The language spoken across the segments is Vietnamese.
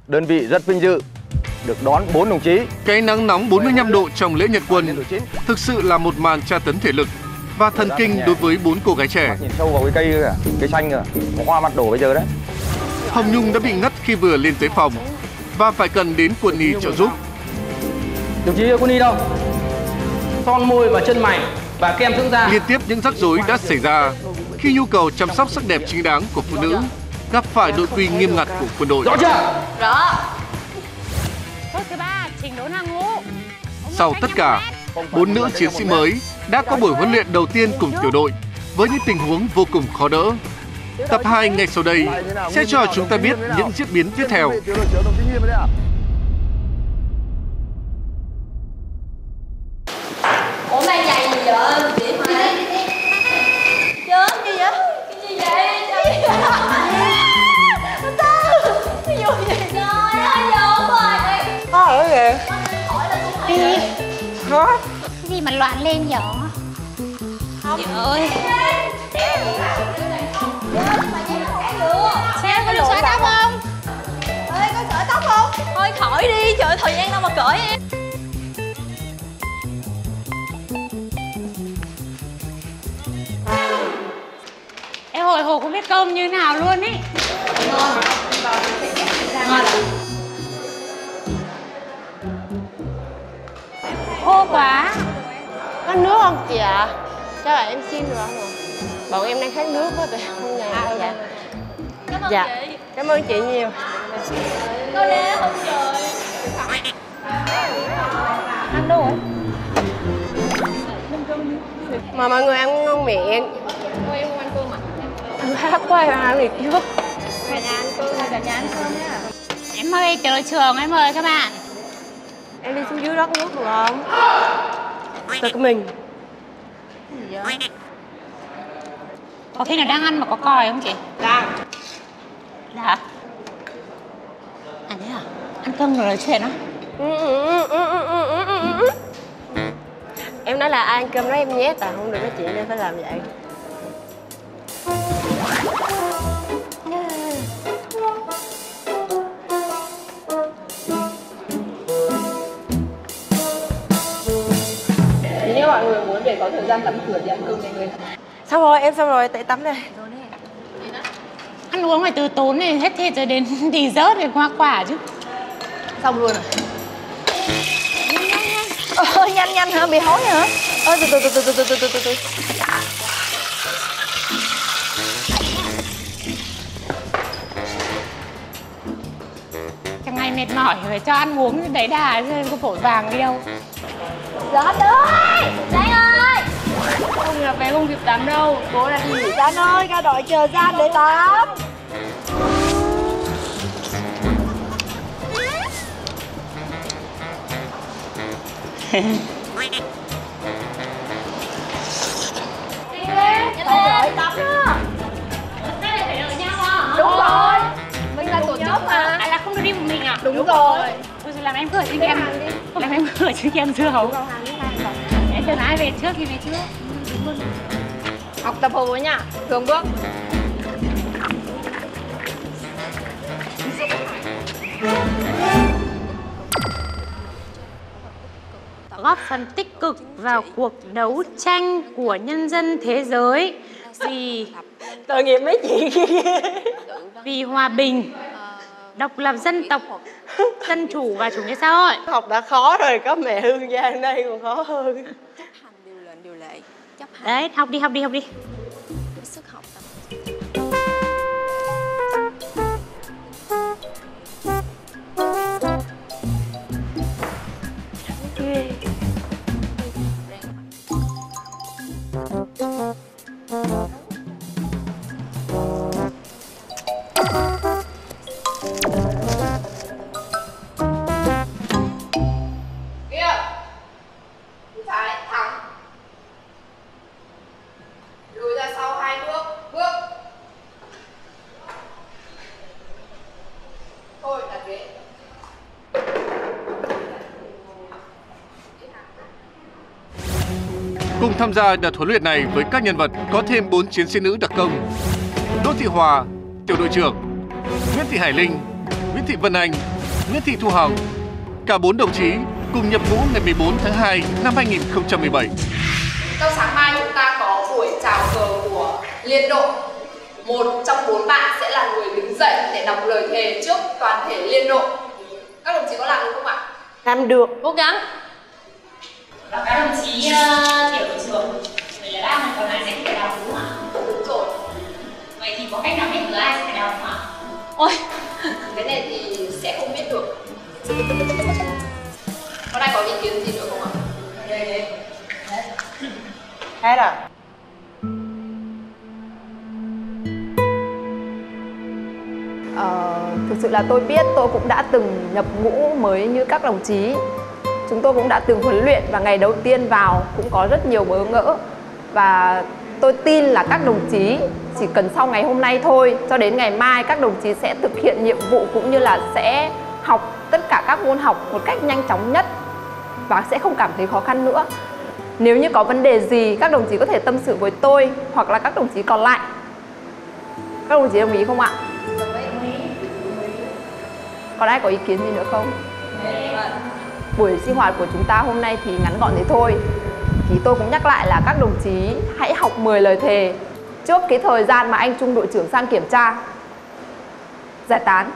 đơn vị rất vinh dự được đón 4 đồng chí. Cái nắng nóng 45 độ trong lễ nhận quân thực sự là một màn tra tấn thể lực và thần kinh đối với 4 cô gái trẻ. Nhìn sâu vào cái cây kìa, cây xanh kìa, có hoa mặt đổ bây giờ đấy. Hồng Nhung đã bị ngất khi vừa lên tới phòng và phải cần đến quân y trợ giúp. Đồng chí quân y đâu? Son môi và chân mày và kem dưỡng da. Liên tiếp những rắc rối đã xảy ra khi nhu cầu chăm sóc sắc đẹp chính đáng của phụ nữ gặp phải nội quy nghiêm ngặt của quân đội. Rõ chưa? Rõ. Phút thứ 3, chỉnh đốn hàng ngũ. Sau tất cả, 4 nữ chiến sĩ mới đã có buổi huấn luyện đầu tiên cùng tiểu đội với những tình huống vô cùng khó đỡ. Tập 2 ngay sau đây sẽ cho chúng ta biết những diễn biến tiếp theo. Ủa mang giày gì vậy? Chị mà. Chớm gì vậy? Cái gì vậy? Cái gì vậy? Trời ơi, vô rồi. Có ở kìa. Đi. Hả? Cái gì mà loạn lên vậy? Không. Trời ơi. Sao có được sợi tóc không? Ê, có sợi tóc không? Thôi khỏi đi, trời ơi, thời gian đâu mà cởi em. Em hồi hộp không biết cơm như nào luôn ý. Ngon. Ngon à? Khô quá. Có nước không chị ạ? Cho là em xin được không ạ? Bọn em đang khát nước quá thì không nhà dạ. Cảm ơn Dạ. chị. Cảm ơn chị nhiều. Có đế không trời? Ăn đâu rồi? Mà mọi người ăn ngon miệng. Thôi em không ăn cơm à? Em khát quá em ăn việc trước. Cả nhà ăn cơm hay cả nhà ăn cơm nhá. Em ơi, tới trường em mời các bạn. Em đi xuống dưới rót nước được không? Tự mình. Có khi nào đang ăn mà có còi không chị? Đang. Dạ. À thế à? Ăn cơm rồi nói chuyện á? Em nói là ai ăn cơm đó em nhét à, không được nói chuyện nên phải làm vậy. Nếu mọi người muốn để có thời gian tắm rửa thì ăn cơm này người. Xong rồi, em xong rồi, tại tắm đây. Ăn uống phải từ tốn này hết thịt rồi đến dessert rồi hoa quả chứ. Xong luôn à? Nhanh nhanh hả? Bị hói hả? Từ. Cả ngày mệt mỏi phải cho ăn uống đấy đà chứ có vội vàng đi đâu. Giọt ơi! Giang ơi! Không là về công việc tắm đâu. Cố là gì? Giang ơi, ra đội chờ Giang để tắm. Đợi tắm đó. Đây là phải đợi nhau à? Đúng rồi. Mình là tổ chức mà. À là không được đi một mình à? Đúng rồi. Thôi làm em gửi cho em. Làm em gửi cho em dưa hấu. Để chờ ai về trước thì về trước. Học tập hồ với nhá. Thường bước. Góp phần tích cực vào cuộc đấu tranh của nhân dân thế giới Tội nghiệp mấy chị kia. vì hòa bình, độc lập dân tộc, dân chủ và chủ nghĩa xã hội. Học đã khó rồi, có mẹ Hương Giang đây còn khó hơn. Chấp hành điều lệnh điều lệ, chấp hành. Đấy, học đi. Sức học tập. Cùng tham gia đợt huấn luyện này với các nhân vật có thêm 4 chiến sĩ nữ đặc công: Đỗ Thị Hòa, tiểu đội trưởng; Nguyễn Thị Hải Linh, Nguyễn Thị Vân Anh, Nguyễn Thị Thu Hằng. Cả 4 đồng chí cùng nhập ngũ ngày 14 tháng 2 năm 2017. Trong sáng mai chúng ta có buổi chào cờ của liên đội. Một trong 4 bạn sẽ là người đứng dậy để đọc lời thề trước toàn thể liên đội. Các đồng chí có làm được không ạ? Làm được. Cố gắng. Và các đồng chí tiểu đội trưởng, vậy là 3 người còn lại sẽ phải đọc đúng không ạ? Đúng rồi. Vậy thì có cách nào biết được ai sẽ phải đọc không ạ? Ôi, cái này thì sẽ không biết được. Có ai có ý kiến gì nữa không ạ? Hết à? Thực sự là tôi biết tôi cũng đã từng nhập ngũ mới như các đồng chí. Chúng tôi cũng đã từng huấn luyện và ngày đầu tiên vào cũng có rất nhiều bỡ ngỡ. Và tôi tin là các đồng chí chỉ cần sau ngày hôm nay thôi cho đến ngày mai các đồng chí sẽ thực hiện nhiệm vụ cũng như là sẽ học tất cả các môn học một cách nhanh chóng nhất và sẽ không cảm thấy khó khăn nữa. Nếu như có vấn đề gì các đồng chí có thể tâm sự với tôi hoặc là các đồng chí còn lại. Các đồng chí đồng ý không ạ? Còn ai có ý kiến gì nữa không? Buổi sinh hoạt của chúng ta hôm nay thì ngắn gọn thế thôi. Thì tôi cũng nhắc lại là các đồng chí hãy học 10 lời thề trước cái thời gian mà anh Trung đội trưởng sang kiểm tra. Giải tán.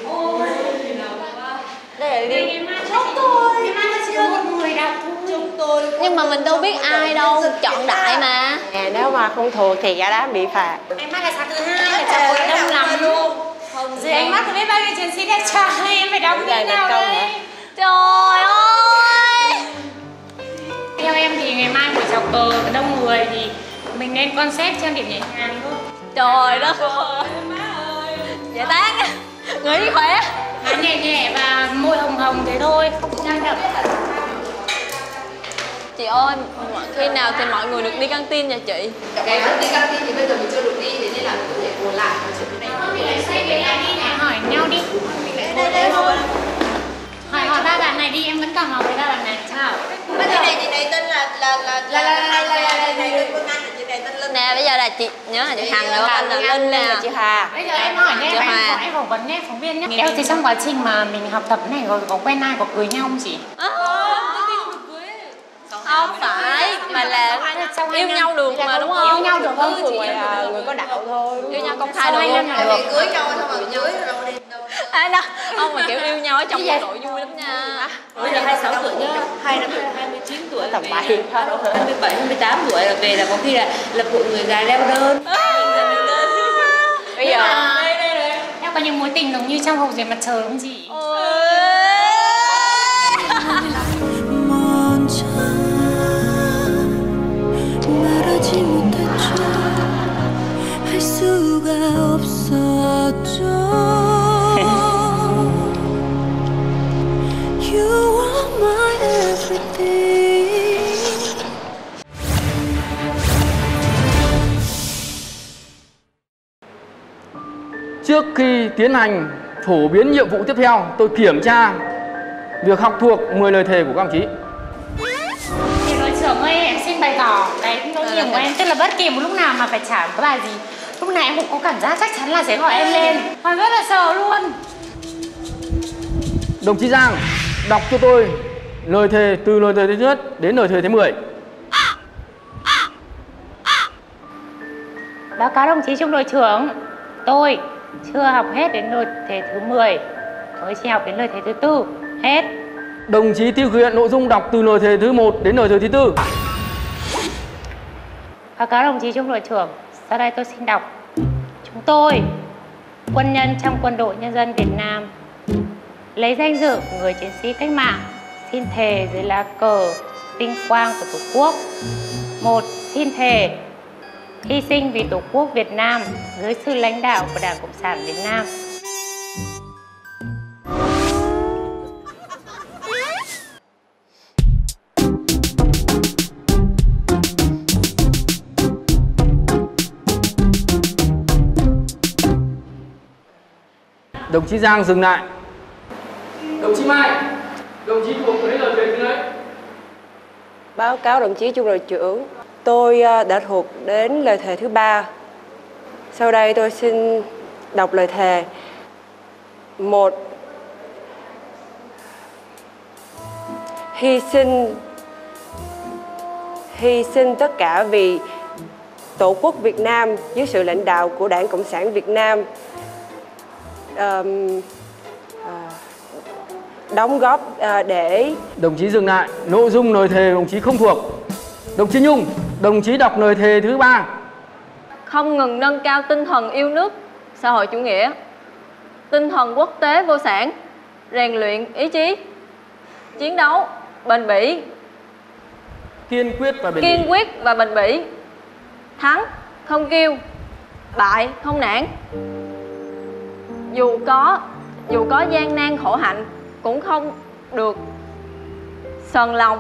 Nhưng mà mình đâu biết ai đâu, chọn đại mà. Nếu mà không thuộc thì cả đám bị phạt. Em mắt là sáng thứ 2, là chào hội đông lắm luôn. Dưới ánh mắt của biết bao nhiêu chiến sĩ đẹp trai, em phải đóng như nào đây? Trời ơi! Theo em thì ngày mai buổi chào cờ đông người thì mình nên concept trang điểm nhẹ nhàng thôi. Trời đất ơi! Giải tán, nghỉ khỏe. Má nhẹ nhẹ và môi hồng hồng thế thôi, không trang đậm. Chị ơi, khi nào thì mọi người được đi căng tin nha chị? Cái lúc đi căng tin thì bây giờ mình chưa được đi, thế nên là mình có thể ngồi lại nói chuyện với Thôi mình lại xoay về lại đi này, hỏi nhau đi. Hỏi ba bạn này đi, em vẫn tò mò với ba bạn này. Chào. Chị này tên là Nè, bây giờ là chị nhớ là chị Hằng nữa, anh là Linh nè. chị Hà. Bây giờ em hỏi nhé, em phỏng vấn nhé, phóng viên nhé. Em thì trong quá trình mà mình học tập này có quen ai, có cưới nhau không chị? Không phải, mà là yêu nhau được mà đúng không? Yêu nhau được không chị? Người có đạo thôi. Yêu nhau công khai được không? Cưới nhau thôi mà cưới đâu đi đâu. Ai đâu, không mà kiểu yêu nhau ở trong bộ đội vui lắm nha. Bây giờ 26 tuổi nhá, 29 tuổi Tầm về, 7 27, 28 tuổi là về là có khi là lập hội người già leo đơn. Bây giờ Em có những mối tình giống như trong Hậu Duệ Mặt Trời không chị? 말하지 못했죠 할 수가 없었죠 You are my everything Trước khi tiến hành phổ biến nhiệm vụ tiếp theo, tôi kiểm tra việc học thuộc 10 lời thề của các đồng chí. Tiểu đội trưởng ơi, em xin bày tỏ cái nỗi niềm của em. Tức là bất kỳ một lúc nào mà phải trả một cái bài gì, lúc này em cũng có cảm giác chắc chắn là sẽ gọi em lên. Còn rất là sợ luôn. Đồng chí Giang, đọc cho tôi lời thề từ lời thề thứ nhất đến lời thề thứ 10. Báo cáo đồng chí trung đội trưởng, tôi chưa học hết đến lời thề thứ 10, mới chỉ học đến lời thề thứ 4, hết. Đồng chí thực hiện nội dung đọc từ lời thề thứ 1 đến lời thề thứ 4. Báo cáo đồng chí trung đội trưởng, sau đây tôi xin đọc. Chúng tôi, quân nhân trong Quân đội Nhân dân Việt Nam, lấy danh dự người chiến sĩ cách mạng, xin thề dưới lá cờ vinh quang của Tổ quốc. 1. Xin thề hy sinh vì Tổ quốc Việt Nam dưới sự lãnh đạo của Đảng Cộng sản Việt Nam. Đồng chí Giang dừng lại. Đồng chí Mai, đồng chí thuộc lấy lời thề thứ mấy? Báo cáo đồng chí trung đội trưởng, tôi đã thuộc đến lời thề thứ 3. Sau đây tôi xin đọc lời thề. 1. hy sinh tất cả vì Tổ quốc Việt Nam dưới sự lãnh đạo của Đảng Cộng sản Việt Nam, đóng góp để... Đồng chí dừng lại, nội dung lời thề đồng chí không thuộc. Đồng chí Nhung, đồng chí đọc lời thề thứ 3. Không ngừng nâng cao tinh thần yêu nước, xã hội chủ nghĩa, tinh thần quốc tế vô sản, rèn luyện ý chí, chiến đấu bền bỉ, Kiên quyết và bền bỉ. Thắng không kiêu, bại không nản. Dù có gian nan khổ hạnh cũng không được sờn lòng.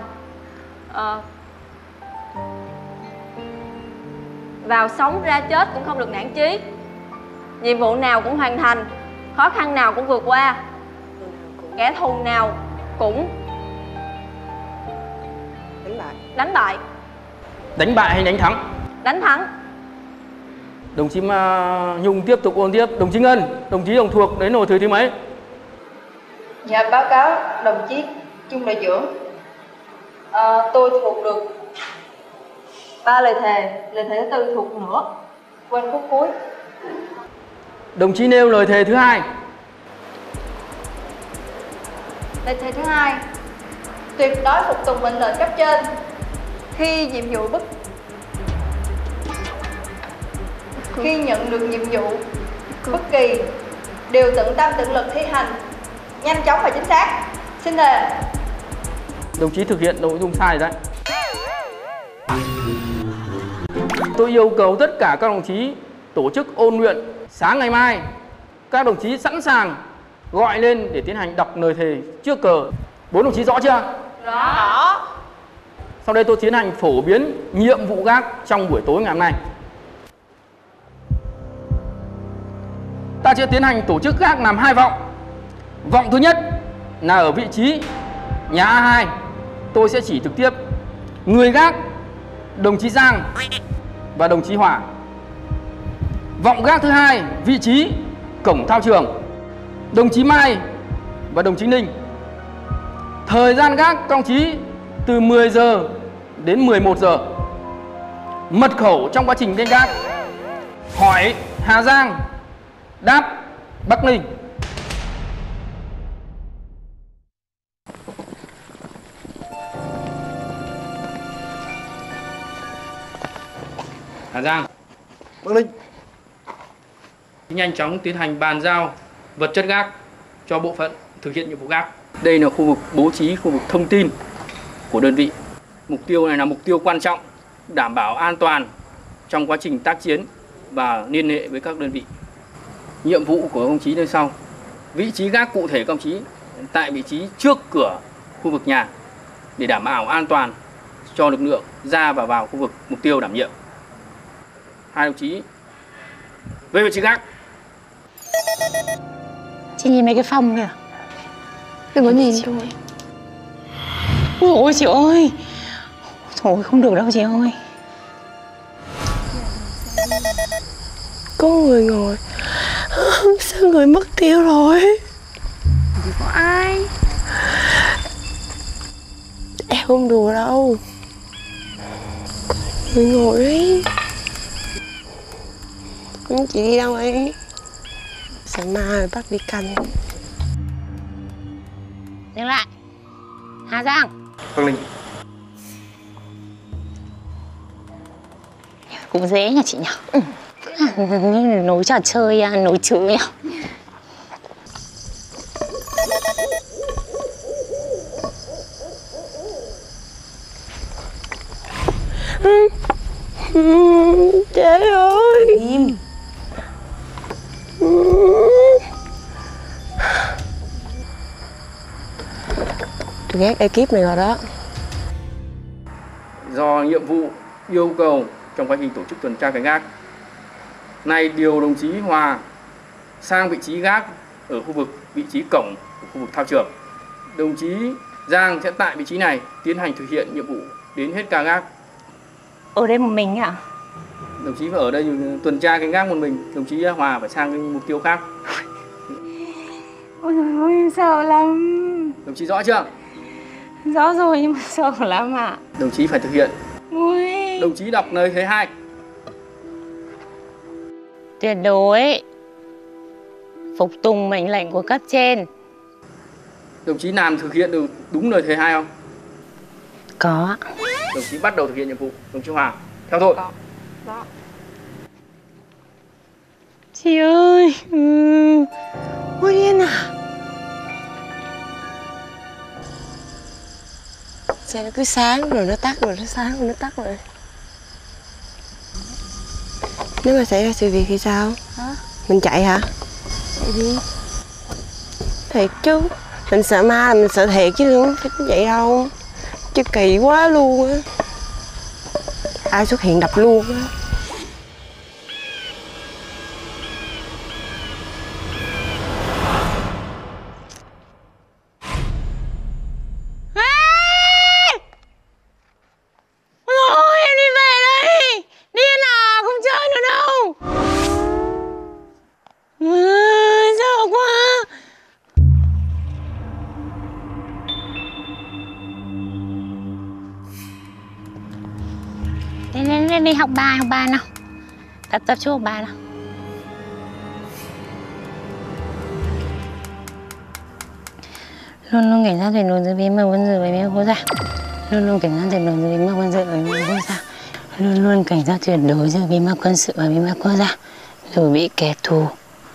Vào sống ra chết cũng không được nản chí. Nhiệm vụ nào cũng hoàn thành, khó khăn nào cũng vượt qua, kẻ thù nào cũng đánh bại. Đánh bại hay đánh thắng? Đánh thắng. Đồng chí Nhung tiếp tục ôn tiếp. Đồng chí Ngân, đồng chí đồng thuộc đến nồi thời thứ mấy? Dạ báo cáo đồng chí Trung đội trưởng, tôi thuộc được 3 lời thề thứ 4 thuộc nữa, quên khúc cuối. Đồng chí nêu lời thề thứ 2. Lời thề thứ 2: tuyệt đối phục tùng mệnh lệnh cấp trên. Khi nhận được nhiệm vụ bất kỳ đều tận tâm tận lực thi hành, nhanh chóng và chính xác. Xin thề. Đồng chí thực hiện nội dung sai đấy. Tôi yêu cầu tất cả các đồng chí tổ chức ôn luyện. Sáng ngày mai các đồng chí sẵn sàng gọi lên để tiến hành đọc lời thề trước cờ. 4 đồng chí rõ chưa? Rõ. Sau đây tôi tiến hành phổ biến nhiệm vụ gác trong buổi tối ngày hôm nay. Ta sẽ tiến hành tổ chức gác làm 2 vọng. Vọng thứ nhất là ở vị trí nhà A2. Tôi sẽ chỉ trực tiếp người gác đồng chí Giang và đồng chí Hòa. Vọng gác thứ 2 vị trí cổng thao trường, đồng chí Mai và đồng chí Ninh. Thời gian gác các đồng chí từ 10 giờ đến 11 giờ. Mật khẩu trong quá trình canh gác: hỏi Hà Giang, đáp Bắc Ninh. Hà Giang, Bắc Ninh. Nhanh chóng tiến hành bàn giao vật chất gác cho bộ phận thực hiện nhiệm vụ gác. Đây là khu vực bố trí khu vực thông tin của đơn vị. Mục tiêu này là mục tiêu quan trọng, đảm bảo an toàn trong quá trình tác chiến và liên hệ với các đơn vị. Nhiệm vụ của các đồng chí như sau: vị trí gác cụ thể các đồng chí tại vị trí trước cửa khu vực nhà để đảm bảo an toàn cho lực lượng ra và vào khu vực mục tiêu đảm nhiệm. 2 đồng chí về vị trí gác. Chị nhìn mấy cái phòng kìa. Đừng có nhìn thôi. Ôi ôi chị ơi. Thôi không được đâu chị ơi. Có người ngồi. Sao người mất tiêu rồi? Không có ai. Em không đùa đâu. Người ngồi đấy. Chị đi đâu ấy? Sáng mai bắt đi canh. Dừng lại. Hà Giang. Bắc Ninh. Cũng dễ nhỉ chị nhỉ. Nối trò chơi, nối chữ nhỉ. Trời ơi. Im. Tôi ghét ekip này rồi đó. Do nhiệm vụ yêu cầu trong quá trình tổ chức tuần tra canh gác, nay điều đồng chí Hòa sang vị trí gác ở khu vực vị trí cổng của khu vực thao trường. Đồng chí Giang sẽ tại vị trí này tiến hành thực hiện nhiệm vụ đến hết ca gác. Ở đây một mình ạ? Đồng chí phải ở đây tuần tra canh gác một mình. Đồng chí Hòa phải sang cái mục tiêu khác. Ôi trời ơi, em sợ lắm. Đồng chí rõ chưa? Rõ rồi nhưng mà sợ lắm ạ. Đồng chí phải thực hiện. Ui. Đồng chí đọc lời thứ 2. Tuyệt đối phục tùng mệnh lệnh của cấp trên. Đồng chí làm thực hiện được đúng lời thầy 2 không? Có. Đồng chí bắt đầu thực hiện nhiệm vụ. Đồng chí Hoàng, theo tôi. Đó. Chị ơi. Ôi điên à. Xe nó cứ sáng rồi nó tắt, rồi nó sáng rồi nó tắt rồi. Nếu mà xảy ra sự việc thì sao? Hả? Mình chạy hả? Chạy gì? Thiệt chứ. Mình sợ ma là mình sợ thiệt chứ không phải vậy đâu. Chứ kỳ quá luôn á. Ai xuất hiện đập luôn á. Ôi em đi về đây. Điên à, không chơi nữa đâu. Sợ quá. Lên đi học bài nào. Tập trung học bài nào. Luôn luôn cảnh giác tuyệt đối giữ bí mật quân sự với bí mật quốc gia. Luôn luôn cảnh giác tuyệt đối giữ bí mật quân sự với bí mật quốc gia. Luôn luôn cảnh giác tuyệt đối giữ bí mật quân sự và bí mật quốc gia. Rồi bị kẻ thù.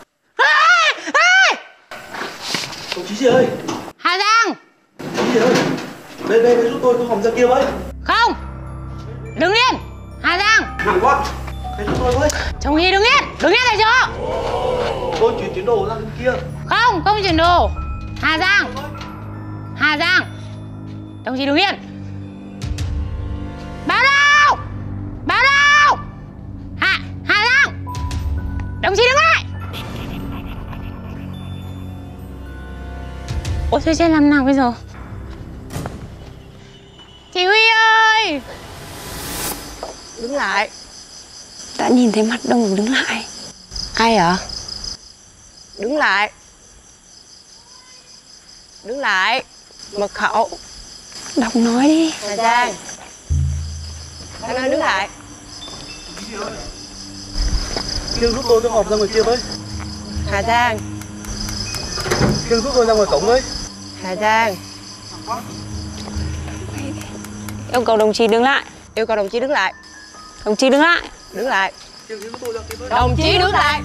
Đồng chí gì ơi? Hà Giang. Đồng chí gì ơi? Bên giúp tôi hòm ra kia với. Không. Đứng yên. Hà Giang. Nặng quá. Hãy giúp tôi với. Chồng Hi đứng yên tại chỗ. Tôi chuyển đồ ra bên kia. Không chuyển đồ. Hà Giang. Đồng chí đứng yên. Báo đâu. Hà Giang. Đồng chí đứng lại. Ôi thôi chết làm nào bây giờ. Chị Huy ơi. Đứng lại. Đã nhìn thấy mặt đâu mà đứng lại. Ai ạ? Đứng lại. Đứng lại. Mật khẩu. Đọc nói đi. Hà Giang. Anh ơi đứng lại. Kiên giúp tôi hòm ra ngoài kia với. Hà Giang. Kiên giúp tôi ra ngoài cổng với. Hà Giang. Yêu cầu đồng chí đứng lại. Yêu cầu đồng chí đứng lại. Đồng chí đứng lại. Đứng lại. Đồng chí đứng lại.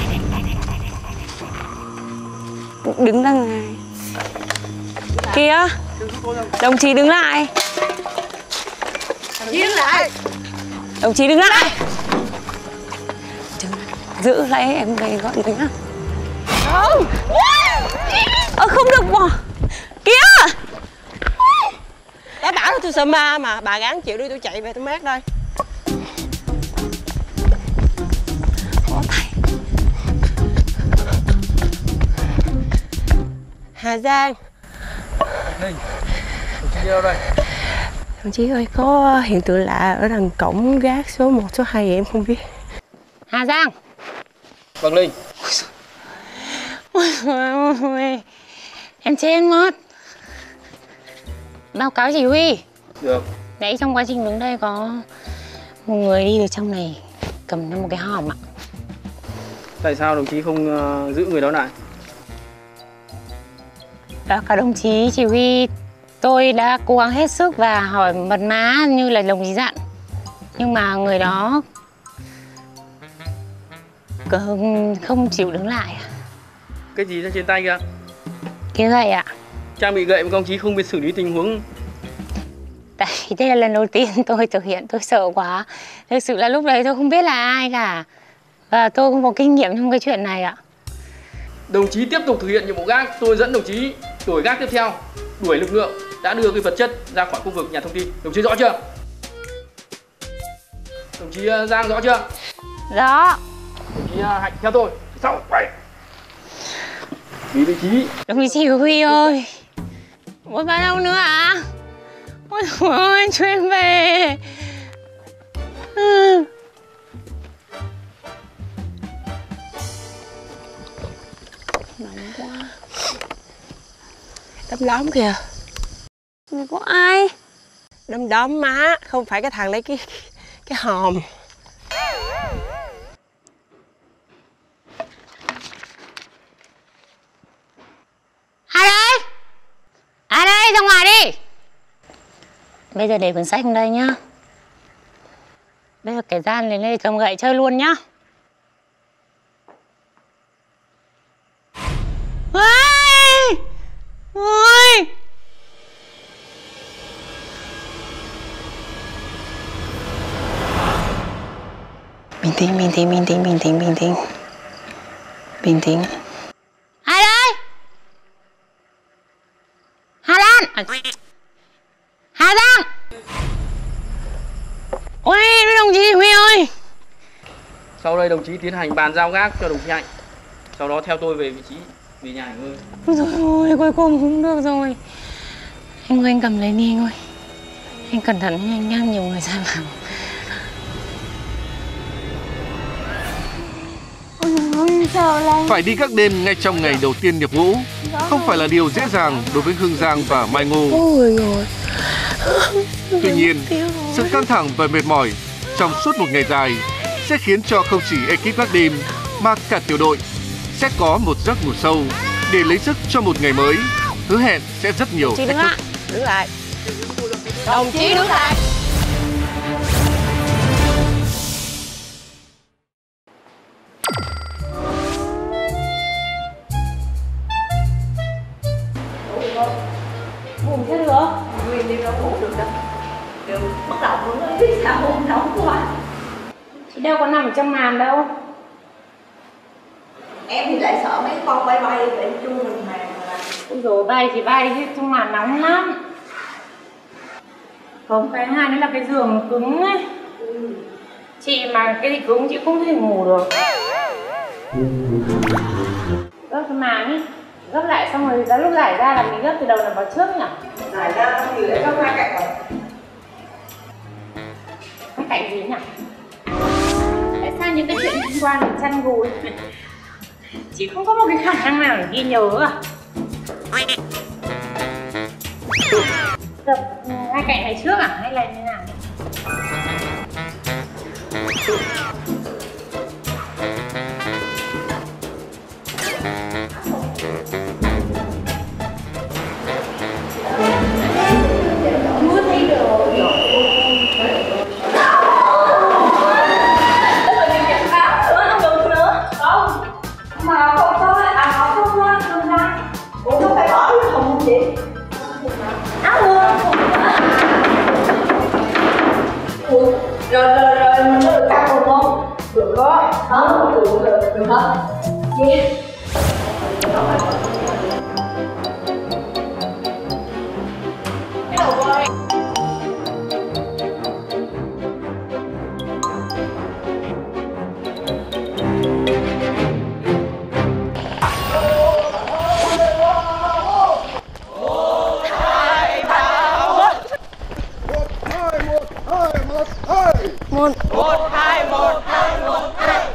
Đứng ra ngoài. Kia. Đồng chí đứng lại. Đứng lại. Đồng chí đứng lại. Giữ lấy em về gọi người nhá. Không. Không được bỏ. Kia. Đã bảo là tôi sợ ma mà. Bà gắng chịu đi, tôi chạy về tôi mát đây. Khó tay. Hà Giang. Ninh, đồng chí đi đâu đây? Đồng chí ơi, có hiện tượng lạ ở đằng cổng gác số 1, số 2 em không biết. Hà Giang. Vâng Linh. Ôi, em chết mất. Báo cáo chỉ huy. Được. Nãy trong quá trình đứng đây có một người đi từ trong này cầm theo một cái hòm ạ. Tại sao đồng chí không giữ người đó lại? Báo cáo đồng chí chỉ huy, tôi đã cố gắng hết sức và hỏi mật mã như là đồng chí dặn. Nhưng mà người đó không chịu đứng lại. Cái gì ra trên tay kìa? Cái gậy ạ. Trang bị gậy mà công chí không biết xử lý tình huống. Tại vì đây là lần đầu tiên tôi thực hiện, tôi sợ quá. Thực sự là lúc đấy tôi không biết là ai cả. Và tôi không có kinh nghiệm trong cái chuyện này ạ. Đồng chí tiếp tục thực hiện nhiệm vụ gác. Tôi dẫn đồng chí đuổi gác tiếp theo. Đuổi lực lượng đã đưa cái vật chất ra khỏi khu vực nhà thông tin. Đồng chí rõ chưa? Đồng chí Giang rõ chưa? Rõ. Đồng chí Hạnh theo tôi. Sau quay. Vị trí. Đồng chí chỉ huy ơi. Ôi vào đâu nữa ạ? Ôi trời ơi, cho em về. Nóng quá. Tắm lắm kìa. Người của ai? Đom đóm má, không phải cái thằng lấy cái hòm. Ai đây? Ai đây? Ra ngoài đi. Bây giờ để cuốn sách ở đây nhá. Bây giờ kẻ gian lên đây cầm gậy chơi luôn nhá. Ôi! Ôi! Bình tĩnh, bình tĩnh, bình tĩnh, bình tĩnh, bình tĩnh. Bình tĩnh. Ai đây? Hà Lan! Hà Giang! Ôi, đồng chí Huy ơi! Sau đây đồng chí tiến hành bàn giao gác cho đồng chí Hạnh. Sau đó theo tôi về vị trí, về nhà nghỉ ngơi. Ôi dồi ôi, cuối cùng cũng được rồi. Anh ơi, anh cầm lấy đi anh ơi. Anh cẩn thận, anh nhá, nhiều người ra vào. Phải đi gác đêm ngay trong ngày đầu tiên nhập ngũ không phải là điều dễ dàng đối với Hương Giang và Mai Ngô. Tuy nhiên, sự căng thẳng và mệt mỏi trong suốt một ngày dài sẽ khiến cho không chỉ ekip gác đêm mà cả tiểu đội sẽ có một giấc ngủ sâu để lấy sức cho một ngày mới hứa hẹn sẽ rất nhiều thách thức. Đứng lại. Đồng chí đứng lại. Ngủ chưa được? Nguyên đi đâu ngủ được đâu. Được, bắt đầu muốn biết sao hôm nóng quá. Chị đâu có nằm ở trong màn đâu. Em thì lại sợ mấy con bay bay để chui mình màn mà. Ôi dồi, bay thì bay chứ trong màn nóng lắm. Không, cái hai nữa là cái giường cứng ấy. Chị mà cái gì cứng chị không thể ngủ được. Gấp cái màn ấy, gấp lại xong rồi đến lúc giải ra là mình gấp từ đầu là vào trước nhỉ? Giải ra thì lại gấp hai cạnh rồi. Hai cạnh gì nhỉ? Tại sao những cái chuyện liên quan đến chăn gối chị không có một cái khả năng nào để ghi nhớ à? Gấp hai cạnh này trước à? Hay là như nào? Rồi mình có được cắt không? Được đó. Được hết. Yeah. Cái đầu ơi. Một, hai, một, hai, một, hai.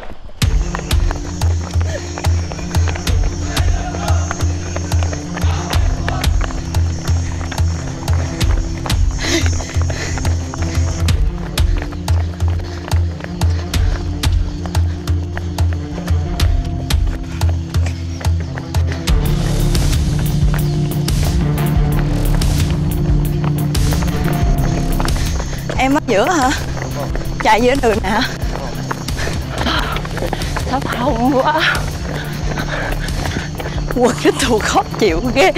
Em mất giữa hả? Chạy giữa đường nè. Thấp hông quá. Quần cái tù khó chịu ghê.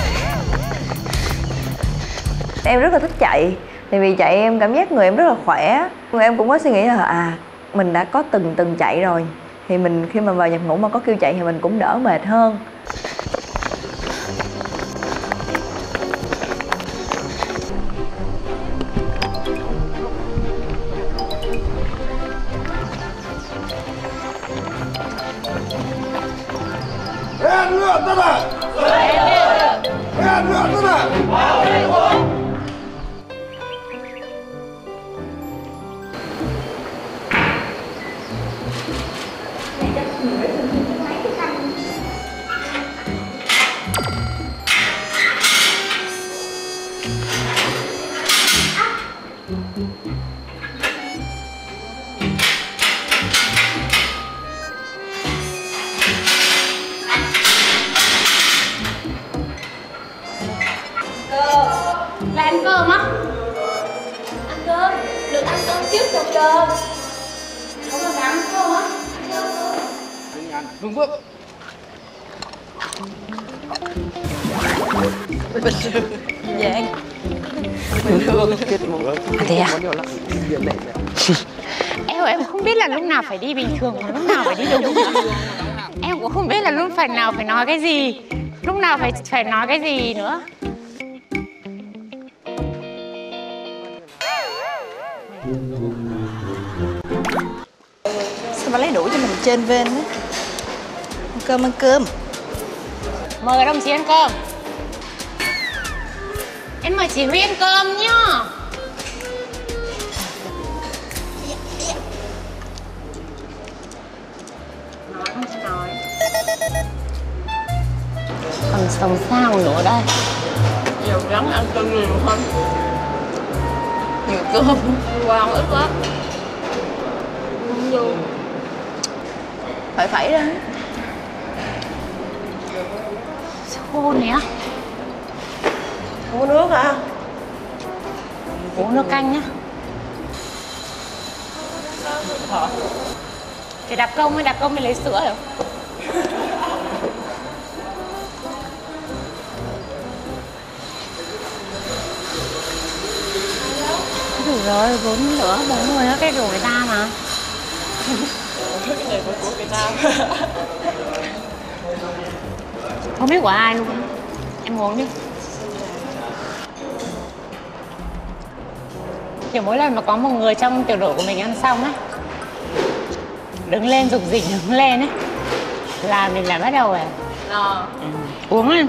Em rất là thích chạy. Tại vì chạy em cảm giác người em rất là khỏe. Em cũng có suy nghĩ là mình đã có từng chạy rồi thì mình khi mà vào nhập ngũ mà có kêu chạy thì mình cũng đỡ mệt hơn. Hẹn lượn tất cả. Hẹn lượn tất cả. Vào đây thôi. Là ăn cơm á? Ăn cơm, được ăn cơm trước rồi cơm. Có mà ăn cơm á? Vâng vâng. Dạ. Thế à? Em không biết là lúc nào phải đi bình thường và lúc nào phải đi đúng. Em cũng không biết là lúc nào phải nói cái gì, lúc nào phải nói cái gì nữa. Sao bà lấy đũa cho mình trên vên á? Ăn cơm, ăn cơm. Mời các đồng chí ăn cơm. Em mời chỉ huy ăn cơm nhá. Nói không cho nói. Còn sống sao nữa đây? Nhiều lắm, ăn cơm nhiều hơn. Nhiều cơm, wow, ít quá. Không vô. Phải đó. Khô này á. Uống nước hả? Uống nước canh nhá. Để đạp công mới lấy sữa rồi. Đủ rồi, 4 người nó cái đủ người ta mà. Cái này của người ta. Không biết của ai luôn. Em uống đi. Kiểu mỗi lần mà có một người trong tiểu đội của mình ăn xong á, đứng lên rục rỉnh đứng lên ấy, là mình lại bắt đầu rồi. Uống lên.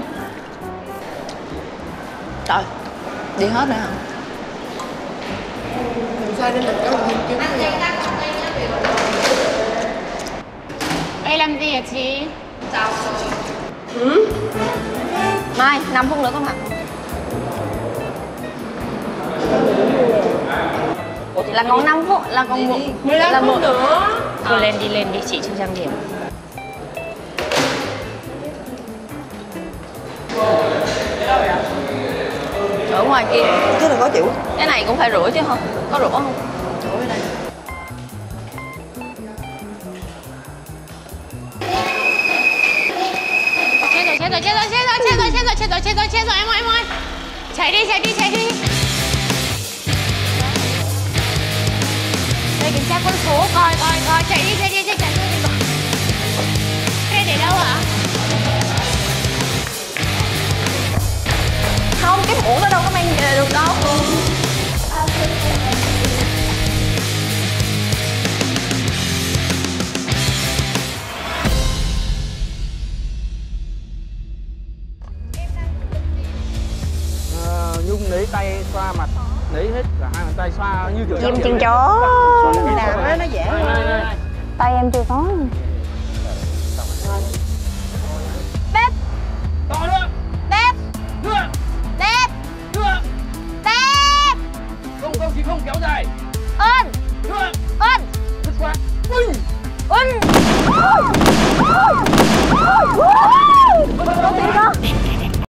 Trời, đi hết rồi hả? Sao đến mình có một hình chứng rồi. Đây làm gì hả chị? Chào. Mai, 5 phút nữa có mặt. Là còn 5 phút, là còn 15 phút nữa. Thôi lên đi chị cho trang điểm. Ở ngoài kia. Chứ đừng có chịu. Cái này cũng phải rửa chứ không? Có rửa không? Rửa đây. Chết rồi em ơi. Chạy đi. Đây kiểm tra con số, coi, chạy đi. Cái để đâu hả? Không, cái muỗng nó đâu có mang về được đâu. Nhung lấy tay xoa mặt, lấy hết cả hai bàn tay xoa như kiểu Chim chân chó. Làm nó dễ. Tay em chưa có.